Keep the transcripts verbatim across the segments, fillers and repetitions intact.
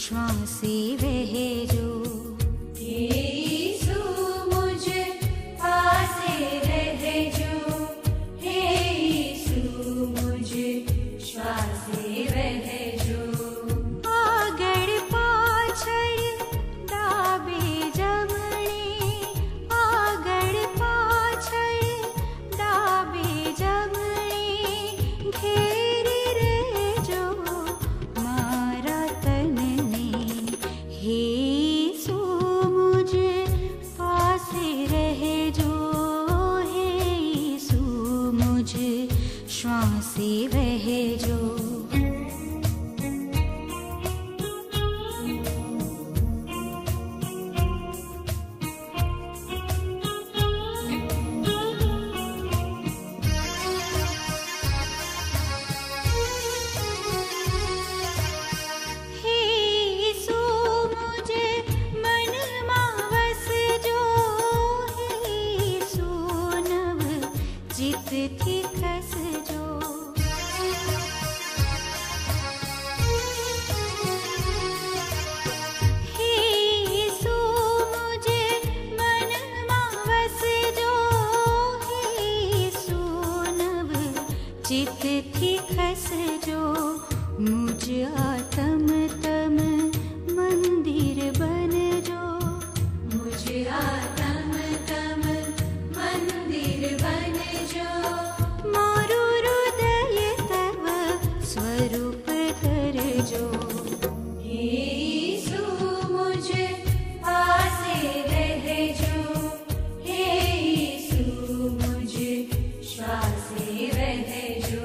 श्वासे वह जो। हे यीशु मुझे पासे रह जो, हे यीशु मुझे श्वासे रह जो। आगड़ पाछड़ डाबे जमणे, आगड़ पाछड़ डाबे जमणे, घेरी रह जो मारा तन ने। हे यीशु मुझे पासे रह जो, हे यीशु मुझे श्वासे वह जो। थी खस जो, हे यीशु मुझे मन मावस जो, हे यीशु नव चित थी खस जो। मुझ आत्म तम मंदिर बन जो, मुझ आत्म तम मंदिर बन जो। मारो हृदय तव स्वरूप कर जो। हे यीशु मुझे पासे रह जो, हे यीशु मुझे श्वासे रह जो।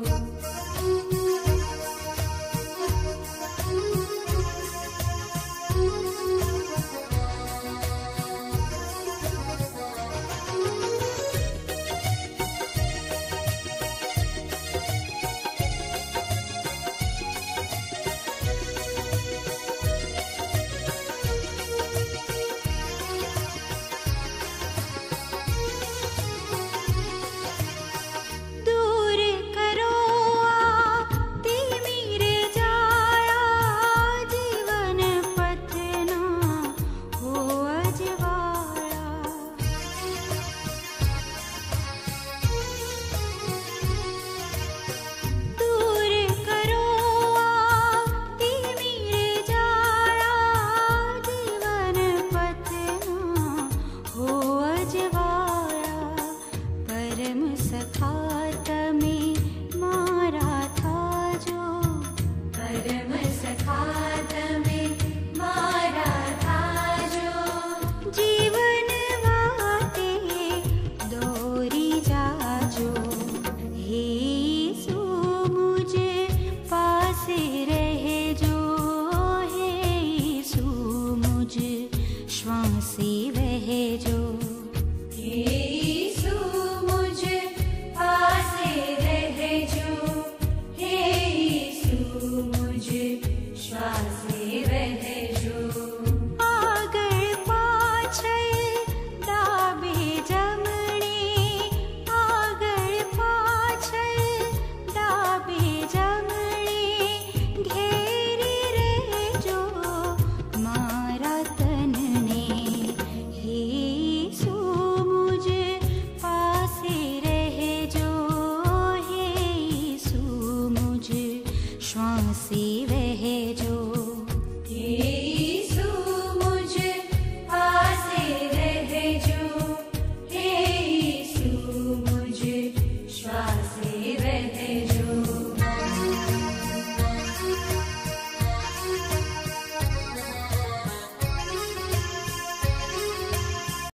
श्वासे वह जो। हे यीशु मुझे पासे रह जो, हे यीशु मुझे श्वासे वह